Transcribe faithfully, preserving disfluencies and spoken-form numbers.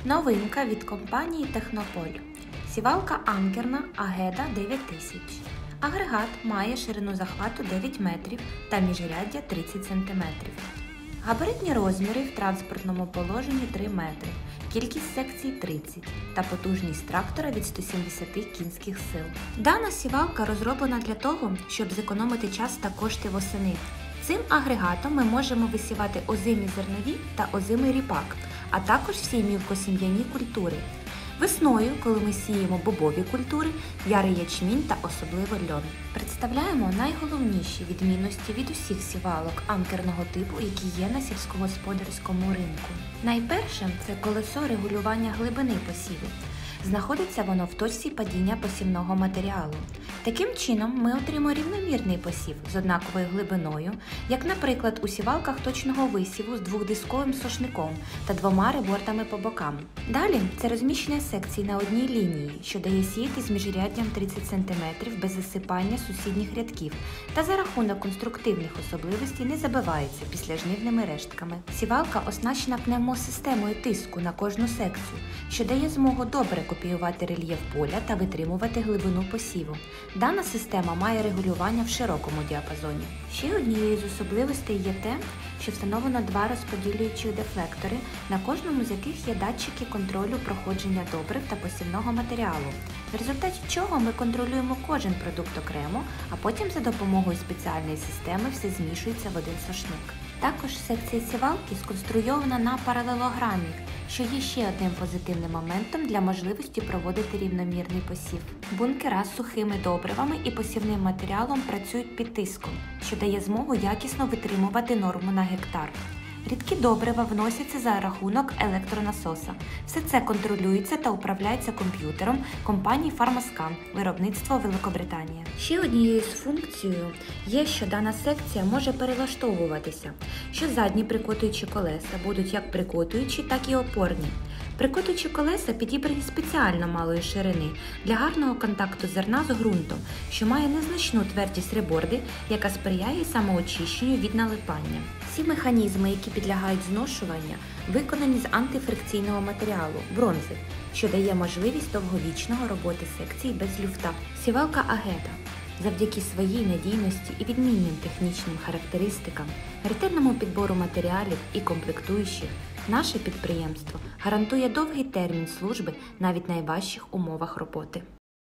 Новинка від компанії Технополь. Сівалка анкерна Агеда дев'ять тисяч. Агрегат має ширину захвату дев'ять метрів та міжряддя тридцять сантиметрів. Габаритні розміри в транспортному положенні три метри, кількість секцій тридцять та потужність трактора від сто сімдесят кінських сил. Дана сівалка розроблена для того, щоб зекономити час та кошти восени. Цим агрегатом ми можемо висівати озимі зернові та озимий ріпак, а також всі мілкосім'яні культури. Весною, коли ми сіємо бобові культури, ярий ячмінь та особливо льон. Представляємо найголовніші відмінності від усіх сівалок анкерного типу, які є на сільськогосподарському ринку. Найперше – це колесо регулювання глибини посіву. Знаходиться воно в точці падіння посівного матеріалу. Таким чином ми отримуємо рівномірний посів з однаковою глибиною, як, наприклад, у сівалках точного висіву з двохдисковим сошником та двома ребордами по бокам. Далі це розміщення секцій на одній лінії, що дає сіяти з міжряддям тридцять сантиметрів без засипання сусідніх рядків та за рахунок конструктивних особливостей не забивається післяжнивними рештками. Сівалка оснащена пневмосистемою тиску на кожну секцію, що дає змогу добре копіювати рельєф поля та витримувати глибину посіву. Дана система має регулювання в широкому діапазоні. Ще однією з особливостей є те, що встановлено два розподілюючі дефлектори, на кожному з яких є датчики контролю проходження добрив та посівного матеріалу, в результаті чого ми контролюємо кожен продукт окремо, а потім за допомогою спеціальної системи все змішується в один сошник. Також секція сівалки сконструйована на паралелограмі, що є ще одним позитивним моментом для можливості проводити рівномірний посів. Бункера з сухими добривами і посівним матеріалом працюють під тиском, що дає змогу якісно витримувати норму на гектар. Рідкі добрива вносяться за рахунок електронасоса. Все це контролюється та управляється комп'ютером компанії Фармаскан, виробництво Великобританія. Ще однією з функцій є, що дана секція може перелаштовуватися, що задні прикотуючі колеса будуть як прикотуючі, так і опорні. Прикотуючі колеса підібрані спеціально малої ширини для гарного контакту зерна з ґрунтом, що має незначну твердість реборди, яка сприяє самоочищенню від налипання. Всі механізми, які підлягають зношуванню, виконані з антифрикційного матеріалу – бронзи, що дає можливість довговічного роботи секцій без люфта. Сівалка Агеда завдяки своїй надійності і відмінним технічним характеристикам, ретельному підбору матеріалів і комплектуючих, наше підприємство гарантує довгий термін служби навіть в найважчих умовах роботи.